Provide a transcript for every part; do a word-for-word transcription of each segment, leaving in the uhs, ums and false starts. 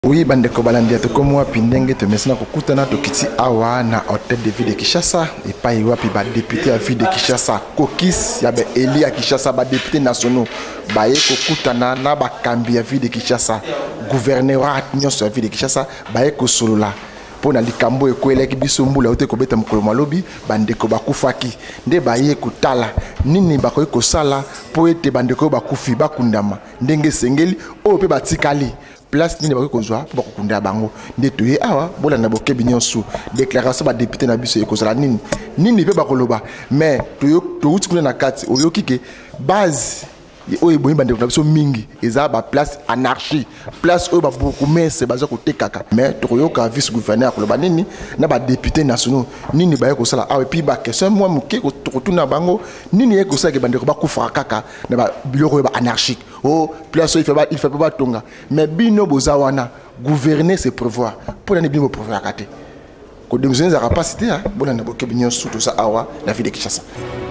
Oui, bande ko balandi atoko mwa pindenge te mesna ko kutana to kiti awa na hôtel de ville de Kinshasa et pas y wapi ba député à ville de Kinshasa Kokis ya be Eli à Kinshasa ba député nationaux ba ye ko kutana na ba kambi ya ville de Kinshasa gouverneur à nyonso ya ville de Kinshasa ba ye ko solola pour na likambo ekweleki biso mbula ote ko beta mokolo malobi bande ko bakufaki nde ba ye ko tala nini ba ko ko sala po ete bande ko bakufi bakundama ndenge sengeli o pe batikali place nini ba ko zwa ba ko kunda bango ndetoye awa bola na bokebi nyonso déclaration ba député na biso ekozala nini nini pe ba ko loba mais to yo to uti kuna na kati oyoki ke base oyo boyi bande na biso mingi eza ba place anarchie place oyo ba beaucoup mais baza ko tekaka mais to yoka vice gouverneur ko loba nini na ba député nationaux nini ba ko sala awa puis ba question moi muke ko tuna bango nini e ko sala ke bande ko ba kufa kaka na ba biloko ba anarchique oh place il fait pas il fait pas tonga mais bino bozawana gouverner c'est prévoir pour la bino prévoir kate ko démissionner za capacité hein bona na bokebi nyonso tout ça awa la ville de Kinshasa.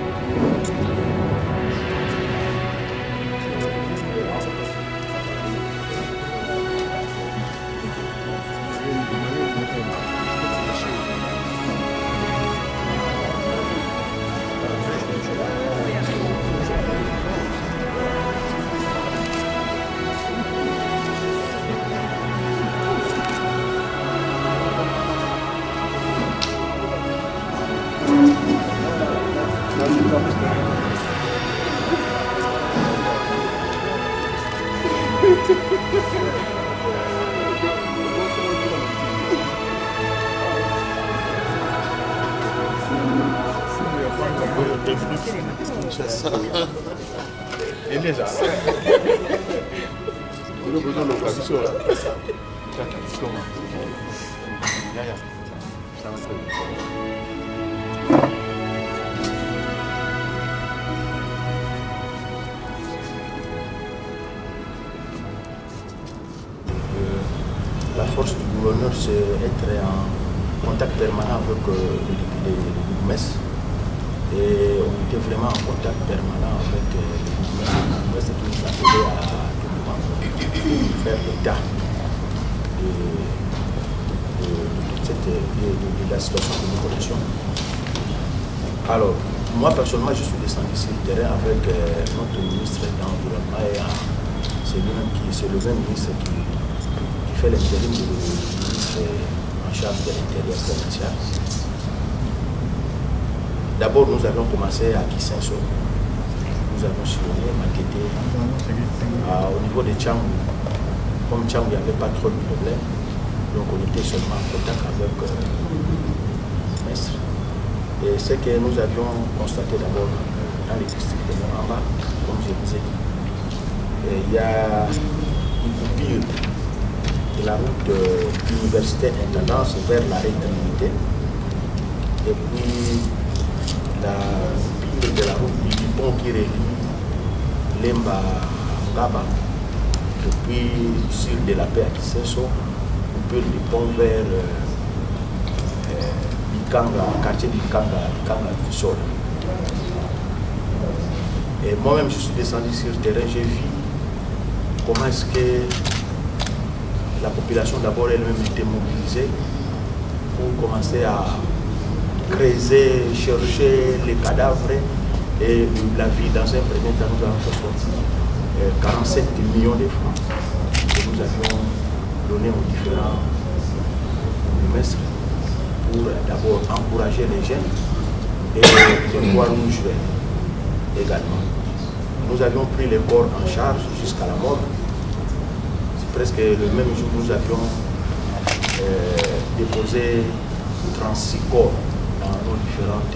La force du gouverneur, c'est être en contact permanent avec euh, le député de Goumès. Et on était vraiment en contact permanent avec euh, le Goumès qui nous appelait à tout moment faire l'état de, de, de, de, de, de la situation de nos collections. Alors, moi personnellement, je suis descendu sur le terrain avec euh, notre ministre de l'Environnement et c'est lui-même qui, c'est le même ministre qui fait l'intérim du ministre en charge de l'intérieur provincial. D'abord, nous avons commencé à Kisenso. Nous avons sillonné, maquetté euh, au niveau de Tchangou. Comme Tchangou, il n'y avait pas trop de problèmes. Donc, on était seulement en contact avec euh, le maître. Et ce que nous avions constaté d'abord dans les districts de Moramba, comme je vous ai dit, il y a une coupure de la route de l'université intendance vers l'arrêt d'unité et puis la coupure de la route du pont qui relie Lemba Ngaba depuis sur de la paix à Kisenso, coupure du pont vers euh, Bikanga, quartier Bikanga, Bikanga du Sol. Et moi-même je suis descendu sur le terrain, j'ai vu comment est-ce que la population d'abord elle-même était mobilisée pour commencer à creuser, chercher les cadavres et la vie. Dans un premier temps, nous avons sorti quarante-sept millions de francs que nous avions donnés aux différents mestres pour d'abord encourager les jeunes et les poids rouges également. Nous avions pris les corps en charge jusqu'à la mort. Presque le même jour, nous avions euh, déposé trente-six corps dans nos différentes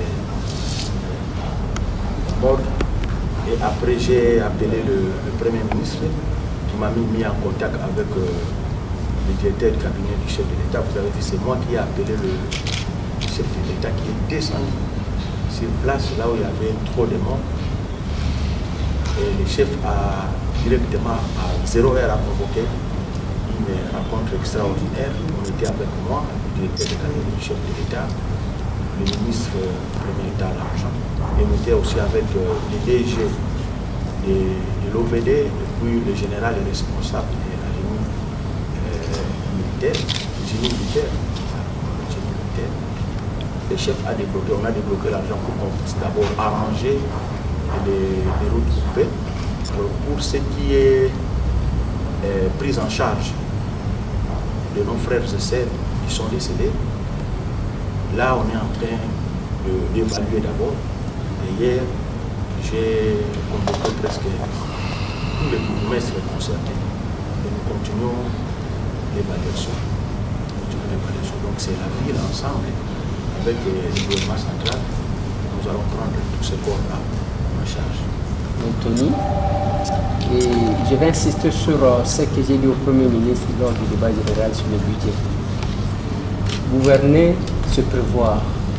euh, morgues. Et après, j'ai appelé le, le Premier ministre qui m'a mis, mis en contact avec euh, le directeur du cabinet du chef de l'État. Vous avez vu, c'est moi qui ai appelé le, le chef de l'État qui est descendu sur place, là où il y avait trop de morts. Et le chef a directement à zéro heure à convoquer une rencontre extraordinaire. On était avec moi, le directeur de cabinet du chef de l'État, le ministre premier État à l'argent, et on était aussi avec euh, le D G de, de l'O V D, et puis le général responsable de la réunion euh, militaire, génie militaire. Le chef a débloqué, on a débloqué l'argent pour qu'on puisse d'abord arranger les, les routes coupées. Alors, pour ce qui est euh, prise en charge de nos frères et sœurs qui sont décédés, là on est en train d'évaluer d'abord. Et hier, j'ai convoqué presque tous les bourgmestres concernés et nous continuons l'évaluation. Donc c'est la ville ensemble. Avec le gouvernement central, nous allons prendre tous ces corps-là en charge. Anthony, et je vais insister sur ce que j'ai dit au Premier ministre lors du débat général sur le budget. Gouverner, se prévoir.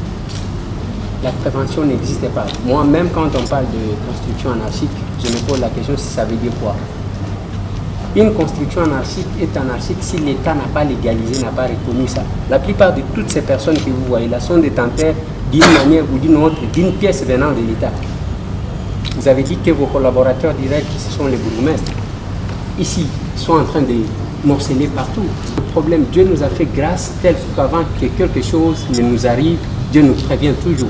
La prévention n'existait pas. Moi, même quand on parle de construction anarchique, je me pose la question si ça veut dire quoi. Une construction anarchique est anarchique si l'État n'a pas légalisé, n'a pas reconnu ça. La plupart de toutes ces personnes que vous voyez là sont détenteurs d'une manière ou d'une autre, d'une pièce venant de l'État. Vous avez dit que vos collaborateurs directs, ce sont les bourgmestres, ici, sont en train de morceler partout. Le problème, Dieu nous a fait grâce tel qu'avant que quelque chose ne nous arrive, Dieu nous prévient toujours.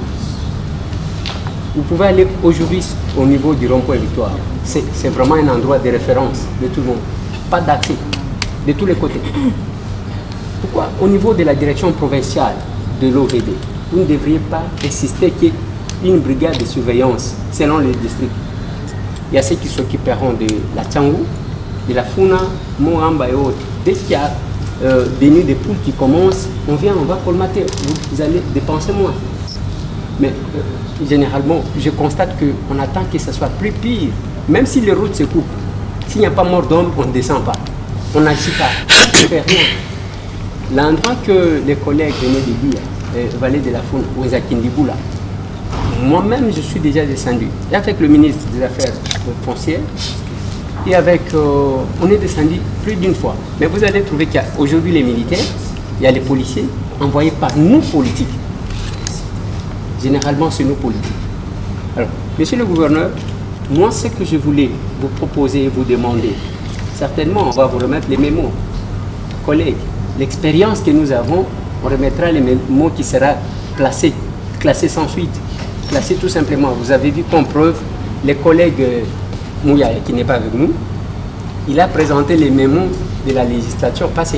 Vous pouvez aller aujourd'hui au niveau du rond-point Victoire. C'est vraiment un endroit de référence de tout le monde. Pas d'accès, de tous les côtés. Pourquoi au niveau de la direction provinciale de l'O V D, vous ne devriez pas insister qu'il y ait une brigade de surveillance selon les districts? Il y a ceux qui s'occuperont de la Tchangou, de la Funa, Mouramba et autres. Dès qu'il y a euh, des nids de poules qui commencent, on vient, on va colmater. Vous, vous allez dépenser moins. Mais euh, généralement, je constate qu'on attend que ce soit plus pire. Même si les routes se coupent, s'il n'y a pas mort d'homme, on ne descend pas. On n'agit pas. On ne fait rien. L'endroit que les collègues venaient de dire, euh, Vallée de la Foune, ou Ezakindibou, là, moi-même, je suis déjà descendu. Et avec le ministre des Affaires foncières, et avec, euh, on est descendu plus d'une fois. Mais vous allez trouver qu'il y a aujourd'hui les militaires, il y a les policiers, envoyés par nous politiques. Généralement, c'est nous politiques. Alors, monsieur le gouverneur, moi, ce que je voulais vous proposer et vous demander, certainement, on va vous remettre les mémos. Collègues, l'expérience que nous avons, on remettra les mémos qui sera classé, classé sans suite. Classé tout simplement. Vous avez vu comme preuve, les collègues euh, Mouya, qui n'est pas avec nous, il a présenté les mémos de la législature passée.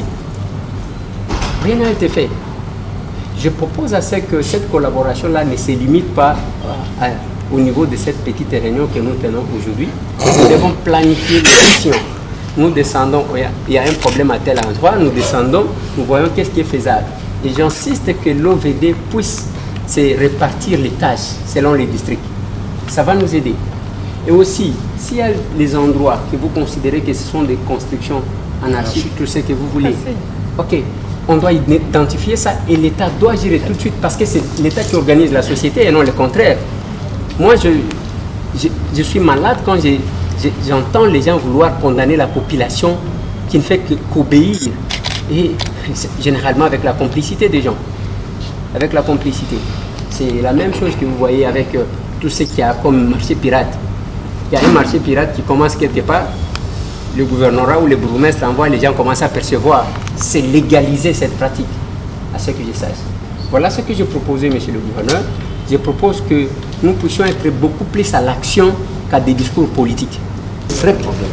Rien n'a été fait. Je propose à ce que cette collaboration-là ne se limite pas à, à, au niveau de cette petite réunion que nous tenons aujourd'hui. Nous devons planifier les actions. Nous descendons, il y a un problème à tel endroit, nous descendons, nous voyons qu'est-ce qui est faisable. Et j'insiste que l'O V D puisse se répartir les tâches selon les districts. Ça va nous aider. Et aussi, s'il y a des endroits que vous considérez que ce sont des constructions anarchiques, tout ce que vous voulez, ok, on doit identifier ça et l'État doit gérer tout de suite parce que c'est l'État qui organise la société et non le contraire. Moi, je, je, je suis malade quand j'entends les gens vouloir condamner la population qui ne fait qu'obéir et généralement avec la complicité des gens. Avec la complicité. C'est la même chose que vous voyez avec euh, tout ce qu'il y a comme marché pirate. Il y a un marché pirate qui commence quelque part, le gouvernorat ou le bourgmestre envoie, les gens commencent à percevoir. C'est légaliser cette pratique, à ce que je sache. Voilà ce que je proposais, monsieur le gouverneur. Je propose que nous puissions être beaucoup plus à l'action qu'à des discours politiques. Le vrai problème,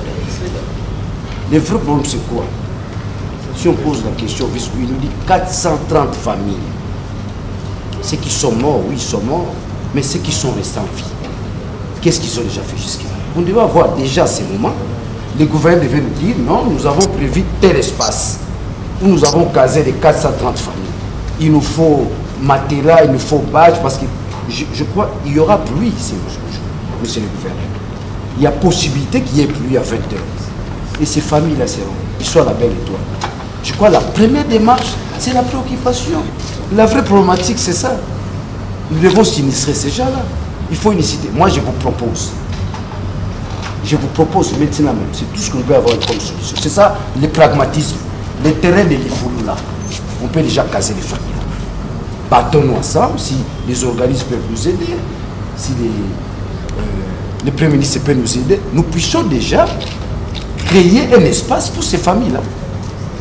le vrai problème c'est quoi? Si on pose la question, il nous dit quatre cent trente familles. Ceux qui sont morts, oui, ils sont morts, mais ceux qui sont restés en vie, qu'est-ce qu'ils ont déjà fait jusqu'à là? On devait avoir déjà ces moments. Le gouvernement devait nous dire, non, nous avons prévu tel espace où nous avons casé les quatre cent trente familles. Il nous faut matériel, il nous faut badge, parce que je, je crois qu'il y aura pluie, monsieur le gouverneur. Il y a possibilité qu'il y ait pluie à vingt heures. Et ces familles-là seront, ils soient la belle étoile. Je crois que la première démarche, c'est la préoccupation. La vraie problématique, c'est ça. Nous devons sinistrer ces gens-là. Il faut une cité. Moi, je vous propose. Je vous propose maintenant même. C'est tout ce que nous pouvons avoir comme solution. C'est ça, le pragmatisme. Le terrain de l'Ifoulou, là, on peut déjà caser les familles. Battons-nous ensemble. Si les organismes peuvent nous aider, si les, euh, les premiers ministres peuvent nous aider, nous puissions déjà créer un espace pour ces familles-là.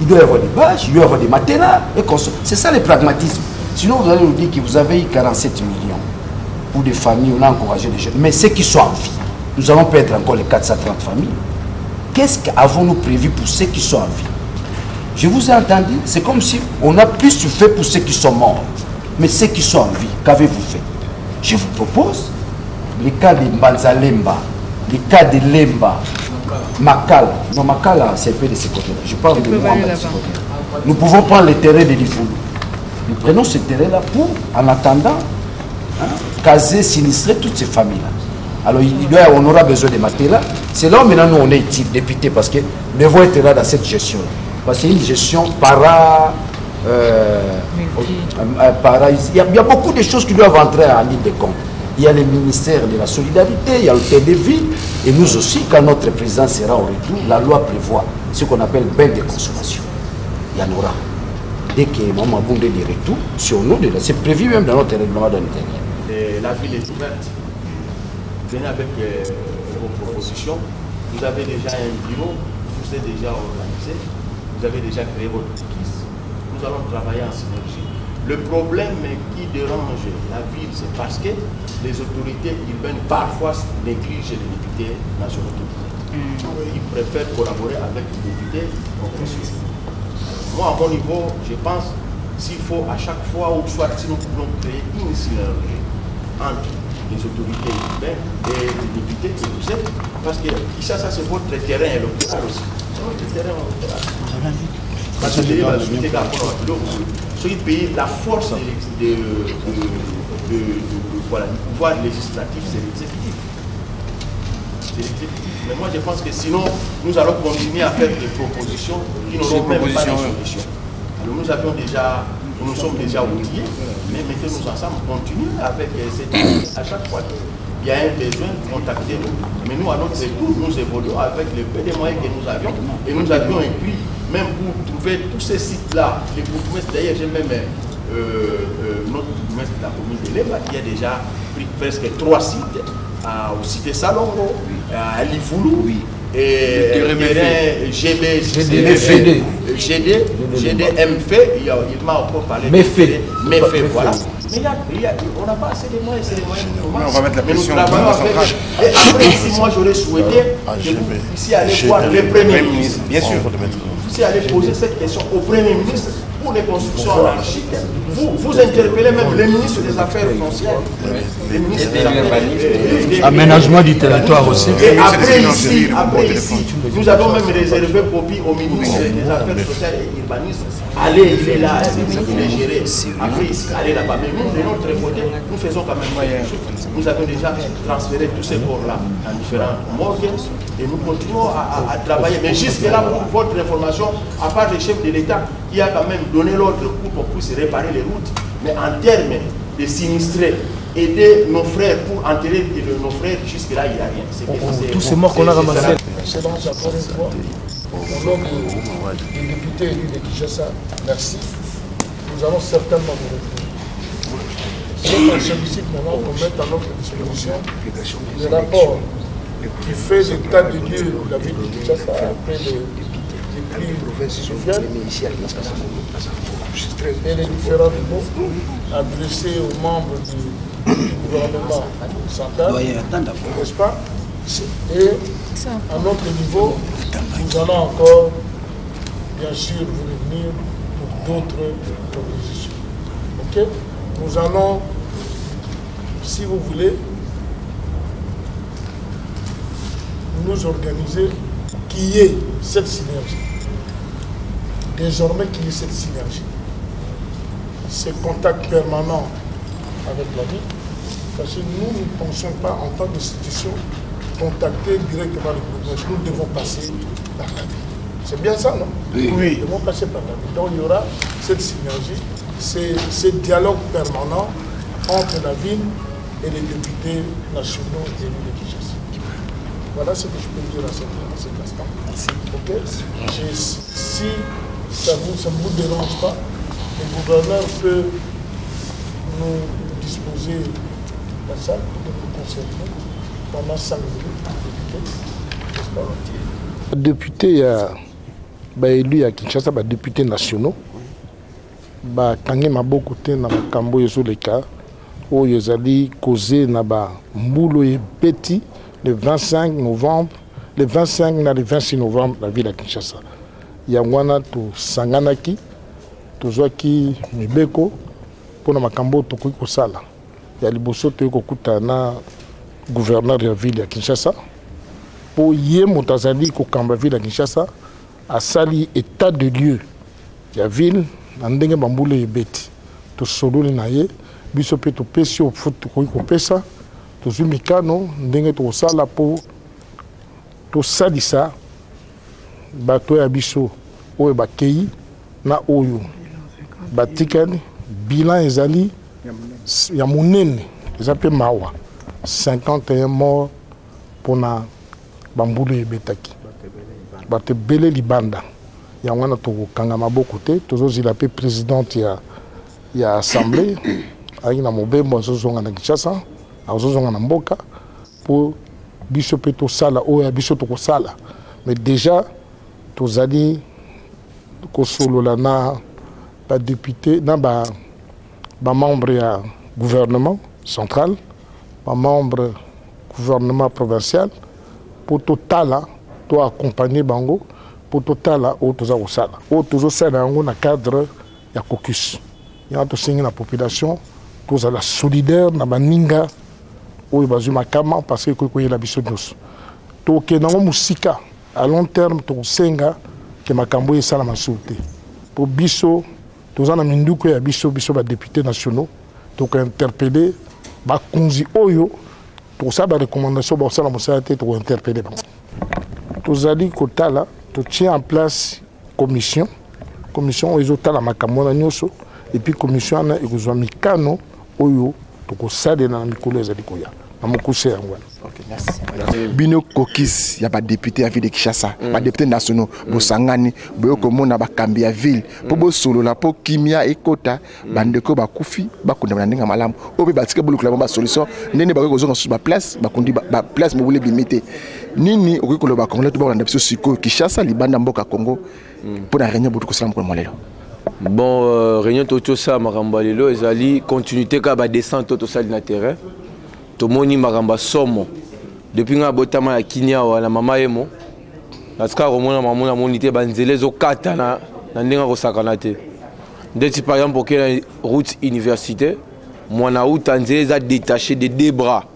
il doit y avoir des bâches, il doit y avoir des matelas. C'est ça le pragmatisme. Sinon, vous allez nous dire que vous avez eu quarante-sept millions pour des familles, on a encouragé les jeunes. Mais ceux qui sont en vie, nous allons perdre encore les quatre cent trente familles. Qu'est-ce qu'avons-nous prévu pour ceux qui sont en vie? Je vous ai entendu, c'est comme si on a plus fait pour ceux qui sont morts. Mais ceux qui sont en vie, qu'avez-vous fait? Je vous propose les cas de Mbanzalemba, les cas de Lemba, Makala. Non, Makala, c'est un peu de ce côté-là. Je parle de moi de ce côté-là. Nous pouvons prendre le terrain de Livoulou. Nous prenons ce terrain-là pour, en attendant, hein, caser, sinistrer toutes ces familles-là. Alors, il doit, on aura besoin de matelas. C'est là où maintenant nous on est utile, député, parce que nous devons être là dans cette gestion. Parce que c'est une gestion para, euh, euh, para. Il y, a, il y a beaucoup de choses qui doivent entrer en ligne de compte. Il y a le ministère de la Solidarité, il y a le T D V, et nous aussi, quand notre président sera au retour, la loi prévoit ce qu'on appelle bain de consommation. Il y en aura. Dès que Maman Boundé est de retour, sur nous, c'est prévu même dans notre règlement d'intérieur. La ville est ouverte. Venez avec euh, vos propositions. Vous avez déjà un bureau, vous êtes déjà organisé, vous avez déjà créé votre équipe. Nous allons travailler en synergie. Le problème qui dérange la ville, c'est parce que les autorités urbaines parfois négligent les députés nationaux. Mmh. Ils préfèrent collaborer avec les députés professionnels. Moi, à mon niveau, je pense s'il faut à chaque fois, ou soit si nous pouvons créer une synergie entre les autorités urbaines et les députés que vous êtes, parce que ça, ça c'est votre terrain électoral aussi. C'est votre terrain électoral. Parce que ceux qui payent la force de, de, de, de, de, de, voilà, du pouvoir législatif, c'est l'exécutif. C'est l'exécutif. Mais moi je pense que sinon, nous allons continuer à faire des propositions qui n'auront même pas de solution. Alors nous avions déjà, nous sommes déjà outillés, mais mettez-nous ensemble, continuez avec cette idée. À chaque fois qu'il y a un besoin, contactez-nous. Mais nous, à notre tour, nous évoluons avec le peu de moyens que nous avions. Et nous avions écrit, même pour trouver tous ces sites-là, les bourgmestres, d'ailleurs, j'ai même euh, euh, notre bourgmestre de la commune de Lemba qui a déjà pris presque trois sites, à, au cité Salongo, à Livoulou, oui. Et G D, G D, G D M F, il m'a encore parlé de Méfé, voilà. Mais il y a, il y a, on n'a pas assez de moyens, c'est les moyens de on va mettre la pression. Et après, si moi j'aurais souhaité que vous puissiez aller voir le Premier ministre, bien sûr, vous puissiez aller poser cette question au Premier ministre pour les constructions anarchiques. Vous, vous interpellez même le ministre des Affaires foncières, le ministre des Affaires aménagement du territoire aussi. Et après ici, après ici, nous avons même réservé copie au ministre des Affaires sociales et urbanistes. Allez, il est là, il est géré. Après ici, allez là-bas. Mais nous, de notre côté, nous faisons quand même moyen. Nous avons déjà transféré tous ces corps-là dans différents morgues et nous continuons à, à, à travailler. Mais jusque-là, pour votre information, à part le chef de l'État qui a quand même donné l'ordre pour qu'on puisse réparer les routes, mais en termes de sinistrés, aider nos frères pour enterrer nos frères, jusque-là, il n'y a rien. Tous ces morts qu'on a ramassés. C'est dans sa première fois. Au nom des députés élus de Kinshasa, merci. Nous allons certainement vous retrouver. C'est un sollicite maintenant qu'on mette à notre disposition le rapport qui fait l'état de lieu de la ville de Kinshasa après les prix sociaux et les différents niveaux adressés aux membres du, du gouvernement central, n'est-ce pas? Et à notre niveau, nous allons encore, bien sûr, vous revenir pour d'autres propositions. Ok? Nous allons, si vous voulez, nous organiser qu'il y ait cette synergie. Désormais qu'il y ait cette synergie. Ce contact permanent avec la ville, parce que nous ne pensons pas en tant qu'institution contacter directement le gouvernement. Nous devons passer par la ville. C'est bien ça, non? Oui. Oui. Nous devons passer par la ville. Donc il y aura cette synergie, ce dialogue permanent entre la ville et les députés nationaux élus de Kinshasa. Voilà ce que je peux dire à cet, à cet instant. Merci. Ok? Et si ça ne vous, ça vous dérange pas, le gouverneur peut nous disposer la salle de nous concerter pendant cinq minutes. Député, il y a ba élu à Kinshasa ba députés nationaux ba kangi maboko te na makambo yezo leka o yezali causé na ba mbulo e beti le vingt-cinq novembre, le vingt-cinq na le vingt-six novembre la ville à Kinshasa. Yangwana to sanganaki to zwaki mibeko pona makambo to ko sala. Ya liboso to ko kuta na gouverneur de la ville à Kinshasa pour yé motazali ko kamba ville à Kinshasa a sali état de lieu ya ville na ndenge bambule ebeti to sololi na ye biso pe to pesi o futu ko ko pesa to zumikano ndenge to sala po to salisa bato ya biso oyo bakei na oyo batikani bilan ezali ya monene eza pe mawa cinquante et un morts pona bambulu ebetaki bato ebele libanda yango wana tokokanga maboko te tozozila pe présidente ya ya assemblée ayaki na mobembo azozonga na Kinshasa azozonga na mboka po biso pe tosala oyo ya biso tokosala mais déjà tozali kosolola na badéputé na ba bamembre ya gouvernement central bamembre gouvernement provincial pour totala to accompagner bango pour totala o toza kosala o tozosala yango na cadre ya caucus ya tosengi na population tozala solidaire na baninga oyo bazwi makama parce que koyela biso nyonso tokende yango mosika à long terme tokosenga ke makambo esala masusu te po biso toza na minduku ya biso biso badéputé nationaux tokointerpele bakonzi oyo tokosala barecommandation bakosala mosala te tokointerpele bango tozali kotala totient en place commission commission oyo ezotala makambo na nyonso et puis commission wana ekozwa mikano oyo tokosalela na mikolo ezali koya na mokuse yango wana. Okay, merci. Bino caucus ya ba député ya ville de Kinshasa, ba député nationaux bosangani boyo komona ba kambi ya ville po bo solo la po kimia ekota bandeko ba kufi ba kunda na ndinga malamu obe batike bulu kula ba solution nene ba ko zonga sur ba place ba kundi ba place mo bule bimité nini okiko ba congolais to ba ndapso siko Kinshasa libanda mboka Congo pour na réunion botu ko salam ko molelo. Bon euh, réunion toto ça makamba lelo ezali continuité ka ba descente to sali na terrain. Tomoni maramba somo depuis nga botama ya kinya wala mama yemo naska romona mamona monité banzele zo kata na na ndinga ko sakana te ndeti par exemple pour que route université mwana uta nzele za détaché de deux bras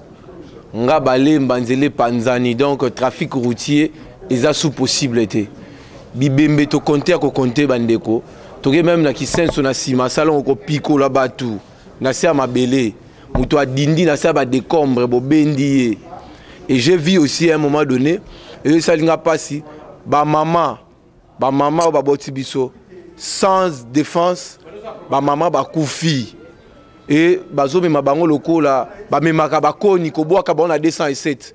nga balemba nzele panzani donc trafic routier eza sous possibilité bibembe to compter ko compter bandeko to même na kisenso na sima salon ko piko la batu na sia mabele muto adindi na sa ba décombre bo bendi et j'ai vu aussi à un moment donné et ça linga passi ba maman ba maman ba boti biso sans défense ba maman ba kufi et bazo me mabango lokola ba memaka ba koni ko boaka ba na deux cent sept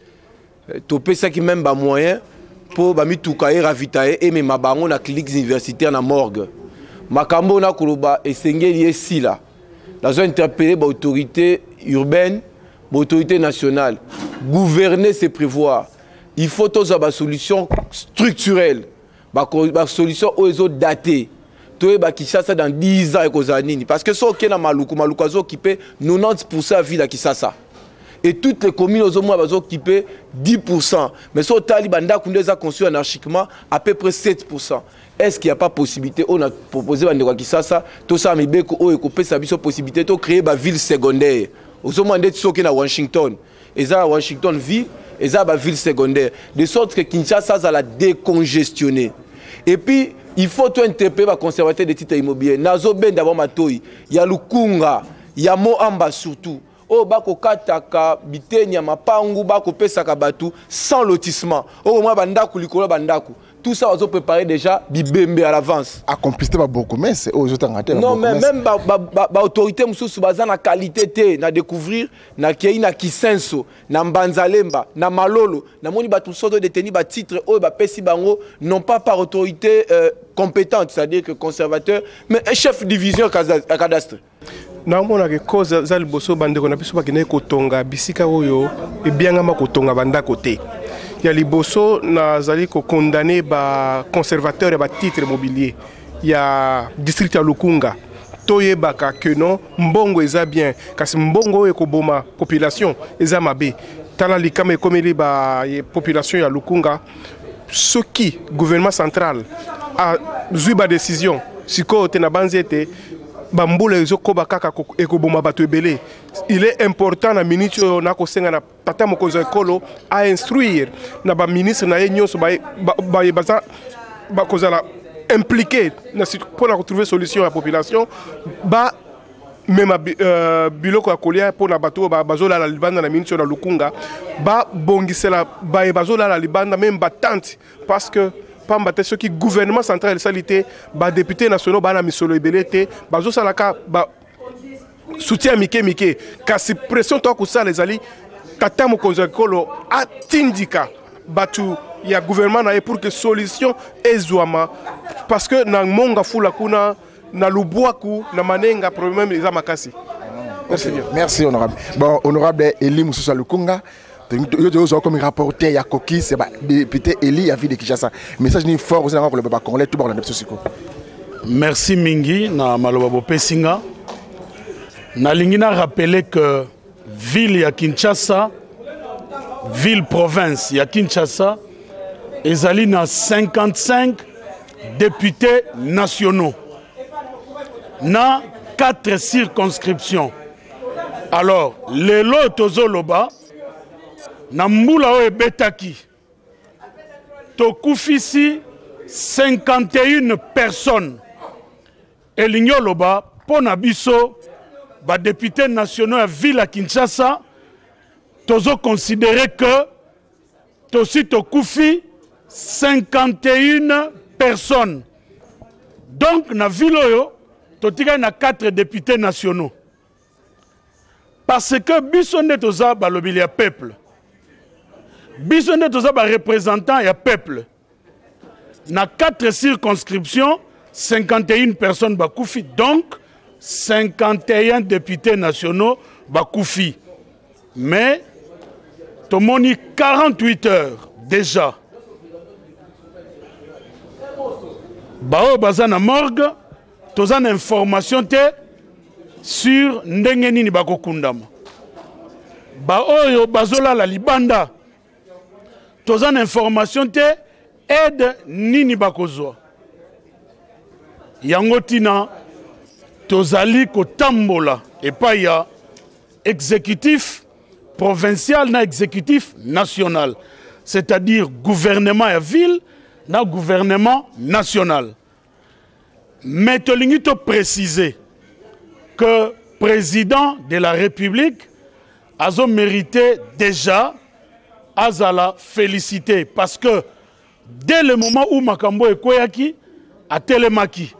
to pesa qui même ba moyen pour ba mituka e ravitailler et me mabango na clinique universitaire na morgue makambo na koloba esengeli esila la zone interpellée par l'autorité urbaine, par l'autorité nationale. Gouverner, c'est prévoir. Il faut tous avoir des solutions structurelles, des solutions aux autres datées. Tout le monde qui ça dans dix ans et parce que ce qui est dans Maluku, Maluku a occupé quatre-vingt-dix pour cent de la ville qui ça. Et toutes les communes ont occupé dix pour cent. Mais ce Taliban a construit anarchiquement à peu près sept pour cent. Est-ce qu'il n'y a pas possibilité, on a proposé à Kisasa, tout ça, mais on a une possibilité de créer une ville secondaire. Aux hommes qui sont à Washington, et ça, Washington ville, et ça, une ville secondaire. De sorte que Kinshasa, ça l'a décongestionné. Et puis, il faut tout interpeller les conservateurs des titres immobiliers. Nazo Ben d'abord Matoyi, il y a Lukunga, il y a Moamba surtout. Oh, bako kataka, bitenya, mapangu, bako pesaka batu, sans lotissement. Oh, moi, bandaku, likolo, bandaku. Tout ça, on a préparé déjà bibembe à l'avance. Accomplisser beaucoup, mais c'est aux autres. Non, mais même l'autorité, nous basée na qualité, na découvrir, na kei na kisenso, na mbanzalemba, na malolo, na moni batu soto détenu ba titre, oh, ba pesi bango, non pas par autorité euh, compétente, c'est-à-dire que conservateur, mais un chef de division à cadastre. naomona ke cause za liboso bandeko na biso bakene kotonga bisika oyo ebianga makotonga bandako te ya liboso nazali ko condamné ba conservateur ya ba titre immobilier ya district ya Lukunga. Toyebaka que non mbongo eza bien kasi mbongo e ko boma population eza mabe. Tala likama ekomeli ba population ya Lukunga. Ce qui gouvernement central a zui ba décision siko te na banzete bambula ezokoba kaka ekoboma bato ebele. Il est important na ministre na kosenga na tata mokonzi ekolo a instruire na ba ministre na ye nyonso ba ba baza ba kozala impliqué pour la retrouver solution à la population ba même euh, biloko ya kolia pour na bato ba bazola la libanda na ministre na Lukunga ba bongisela ba bazola la libanda même ba tante parce que pamba te ce qui gouvernement central salité ba député nationaux ba na misolo ebelete bazo salaka ba soutien mike mike kasi pression to ko sala ezali tata mokonzi ekolo atindika batu ya gouvernement na pour que solution ezwama parce que na monga fula kuna na lubwaku na manenga problème eza makasi. Merci bien. Merci honorable. Bon honorable Eli Mususa Lukunga yo comme rapporteur ya Koki c'est ba député Eli ya ville de Kinshasa. Message ni fort aussi pour le baba congolais tout bord na siko. Merci mingi na maloba bo pesinga. Na lingina rappeler que ville ya Kinshasa ville province ya Kinshasa ezali na cinquante-cinq députés nationaux na quatre circonscriptions. Alors les lots zoloba na mbula o ebetaki tokufisi cinquante et une personnes et l'Ignoloba pona biso ba députés nationaux à ville à Kinshasa tozo considérer que tosi tokufi cinquante et une personnes. Donc na ville oyo totika na quatre députés nationaux parce que biso nde toza balobili ya peuple. Biso nde toza ba représentant ya peuple. Na quatre circonscriptions, cinquante et une personnes bakoufi, donc cinquante et un députés nationaux bakoufi. Mais tomoni quarante-huit heures déjà. Bao bazana morgue, tozana information te sur ndenge nini bakokundama. Bao yo bazola la libanda. Tozan information te aide nini bakozwa. Yangotina tozali kotambola et pas ya exécutif provincial na exécutif national. C'est-à-dire gouvernement ya ville na gouvernement national. Mais tolingi to préciser que président de la République a mérité déjà Azala félicité parce que dès le moment où Makambo et Koyaki a télémaki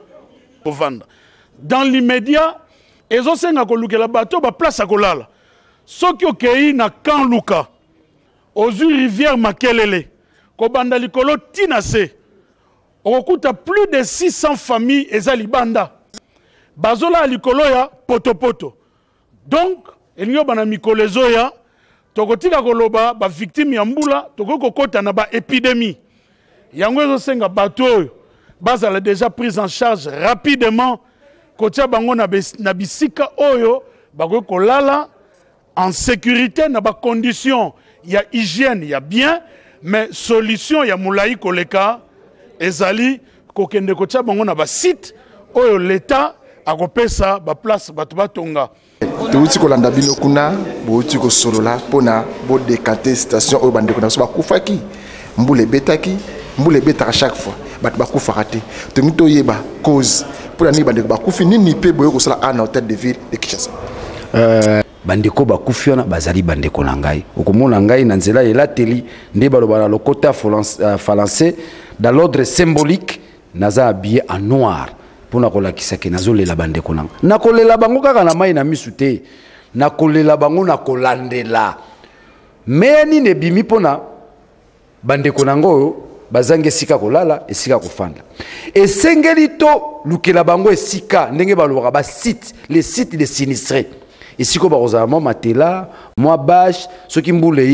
dans l'immédiat ils ont senga ko lukela bateau ba place à kolala soki okei na kan luka aux rivières Makelele ko banda likolo tinase okuta plus de six cents familles ezali banda bazola likolo ya potopoto donc elingo bana mikolezo ya tokotika koloba ba victime ya mbula tokoko kota na ba épidémie yango ezo senga bato bazala déjà prise en charge rapidement kotia bango na na bisika oyo bako kolala en sécurité na ba condition ya hygiène ya bien mais solution ya mulai koleka ezali kokende kotia bango na ba site oyo l'état akopesa ba place bato batonga. Touti kolanda bino kuna bouti ko solola pona bo décanter station o bande kuna so ba kufaki mbule betaki mbule beta chaque fois bat ba kufakate to mito yeba cause pour ni bande ba kufi nini pe boyo ko sala en hôtel de ville de Kinshasa euh bandeko ba kufiona bazali bandeko na ngai okomona ngai na nzela elateli nde baloba na lokota français dans l'ordre symbolique naza habillé en noir pona kolakisa ke nazolela bandeko nanga nakolela bango kaka na mai na misu te nakolela bango na kolandela me nini ebimi pona bandeko nango oyo bazange esika kolala esika kofanda esengeli to lukela bango esika ndenge balobaka ba site les sites de sinistrés esiko bakozala mwa matela mwa bâche soki mbule ye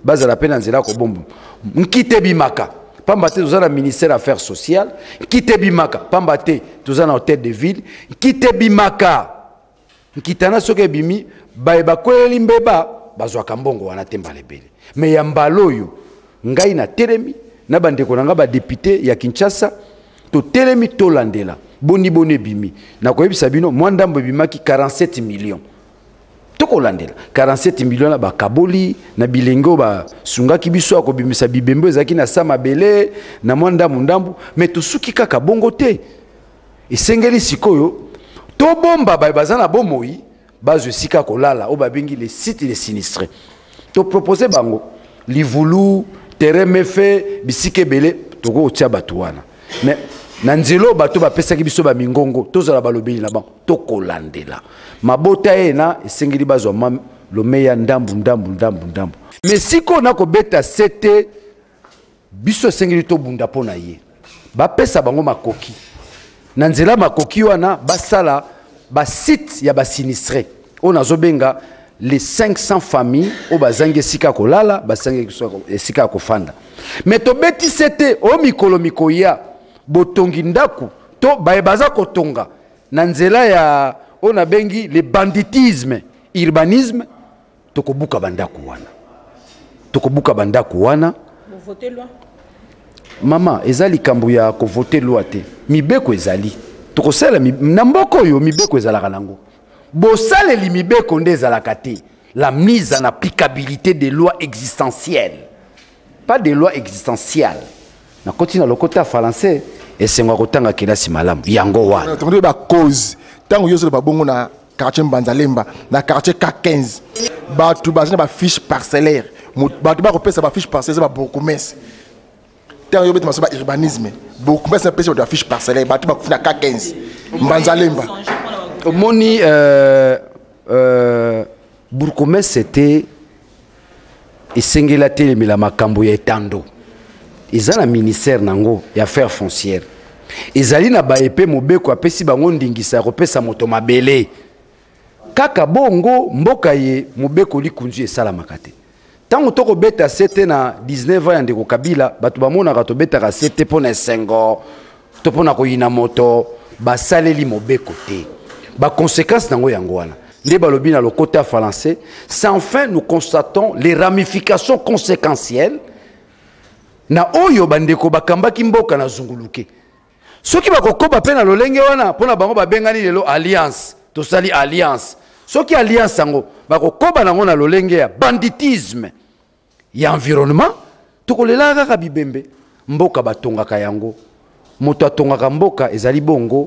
baza la peine nzela ko bombo nkite bimaka pamba te tozana ministère affaires sociales nkite bimaka pamba te tozana hôtel de ville nkite bimaka nkitana soke bimi baye bakweli mbeba bazwaka mbongo wana temba lebele mais ya mbaloyo ngai na telemi na bandeko nanga ba député ya Kinshasa to telemi to landela boni boni bimi na koyebisa bino mwandambo bimaki quarante-sept millions toko landela quarante-sept millions na bakaboli na bilengo ba sungaki biso akobimisa bibembo ezaki na sama bele na mwandambo ndambu mais to suki kaka bongo te esengeli sikoyo to bomba ba bazana bomoi bazo sika kolala o babengi les sites les sinistrés to proposer bango livulu terrain mefe bisike bele toko otia batuana mais nanzelo bato bapesaki biso ba mingongo tozala balobeli na bango to kolandela mabota ena esengeli bazwa mam lomeya ndambu ndambu ndambu ndambu mais siko na ko beta sete biso esengeli to bunda pona ye bapesa bango makoki nanzela makoki wana basala ba site ya ba sinistré on azobenga les cinq cents familles au bazange sika kolala basange sika kofanda mais to beti sete o mikolo mikoya botongi ndaku to baye baza kotonga na nzela ya on a bengi le banditisme urbanisme to kobuka bandaku wana to kobuka bandaku wana voter loi mama ezali kambu ya ko voter loi te mibeko ezali to kosala na mboko yo mibeko ezalaka nango bosale li mibeko nde ezalaka te la mise en applicabilité des lois existentielles pas des lois existentielles na continue le côté français et c'est ngwa kotanga kelasi malamu yango wana to ba cause tango yozo ba bongo na quartier Mbanzalemba na quartier K quinze ba tu ba ba fiche parcellaire ba tu ba repesa ba fiche parcellaire ba bourgmestre tango yo betma so ba urbanisme bourgmestre na pesa ba fiche parcellaire ba tu ba kufuna K quinze Mbanzalemba moni euh euh bourgmestre c'était esengela telemela makambo ya etando ezala ministère nango ya affaires foncières ezali na ba épée mobeko apesi bango ndingisa kopesa moto mabele kaka bongo mboka ye mobeko likunzu esala makate tango toko beta sete na dix-neuf ans yande ko Kabila batu bamona ka to beta ka sete pona sengo to pona ko yina moto basaleli mobeko te ba conséquences nango yango wana nde balobi na le côté français sans fin nous constatons les ramifications conséquentielles na oyo bandeko bakambaki mboka na zunguluke soki bakokoba pe na lolenge wana pona bango babengani lelo alliance to sali alliance soki alliance sango bakokoba nango na lolenge ya banditisme ya environnement tokolela kaka bibembe mboka batongaka yango moto atongaka mboka ezali bongo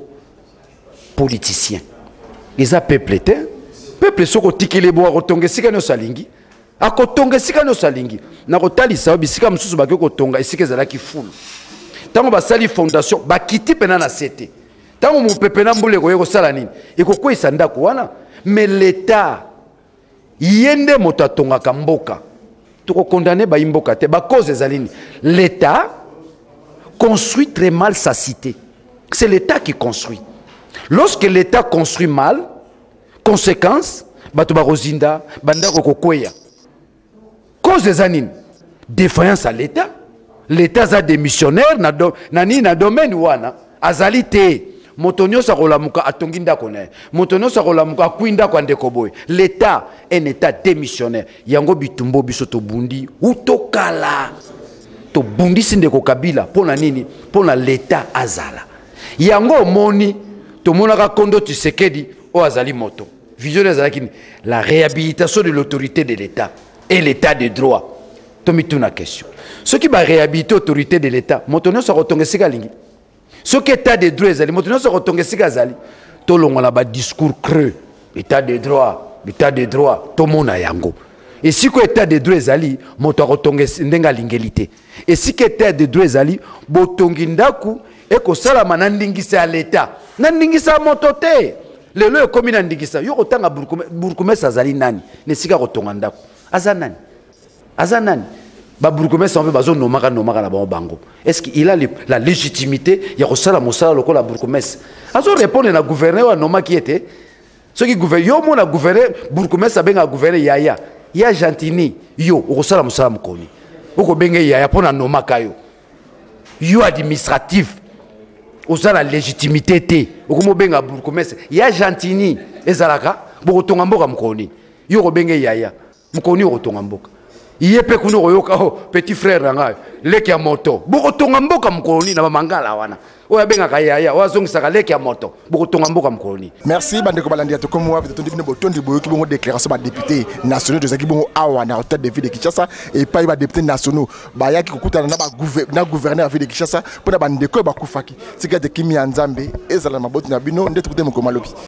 politicien eza peuple te peuple soko tikele bo akotonga esika no salingi akotonga esika no salingi na kotalisa bisika mususu bake kotonga esika ezalaki fulu tango basali fondation bakiti pena na sete tango mupepe na mbule koye kosala nini ekokwisa ndako wana mais l'état yende moto atongaka mboka toko condamner ba imboka te ba cause ezali nini l'état construit très mal sa cité c'est l'état qui construit lorsque l'état construit mal conséquence bato barozinda bandako kokweya cause ezanine défaillance à l'état l'état za démissionnaire na do, na ni na domaine wana azali te moto nyonso akolamuka atongi ndako na ye moto nyonso akolamuka akwi ndako ndeko boye l'état un état démissionnaire yango bitumbo biso tobundi utokala tobundisi ndeko Kabila pona nini pona l'état azala yango moni tomonaka Kondo Tshisekedi o azali moto vision azalaki la réhabilitation de l'autorité de l'état et l'état de droit tomituna question ce qui va réhabiliter l'autorité de l'état moto nyonso akotonga sika lingi ce qui état de droit ezali moto nyonso akotonga sika azali tolongola ba discours creux état de droit état de droit tomona yango et si ko état de droit ezali moto akotonga ndenga lingélité et si ko état de droit ezali botongi ndaku e ko sala manandingisa ya l'état nandingisa moto te lelo ekomi na ndingisa yo kotanga burkumesa azali nani nesika kotonga ndako aza nani aza nani ba burkumesa mpe bazo nomaka nomaka na bango bango est-ce qu'il a la légitimité ya kosala mosala lokola burkumesa azo répondre na gouverneur wa nomaki ete soki gouverneur yo mona gouverneur burkumesa benga gouverneur yaya ya Gentini yo okosala musala mukoni oko benge ya pona nomaka yo yo administratif osala légitimité te okomo benga bourgmestre ya Gentini ezalaka bokotonga mboka mukoni yo ko benge yaya mukoni okotonga mboka iye pe kuno koyoka oh petit frère nanga leki ya moto bokotonga mboka mukoni na bamangala wana oya benga kayaya wazongisaka leki ya moto bokotonga mboka mukoni. Merci bandeko balandi to comme moi peut tondi bino botondi boyo ki bongo déclaration ba député nationaux de zaki bongo awa na hôtel de ville de Kinshasa et pas ba député nationaux ba yaki kokutana na ba gouverneur gouverneur ville de Kinshasa pour na bandeko ba kufaki sikate kimi ya nzambe ezala maboti na bino ndetu kute moko malobi.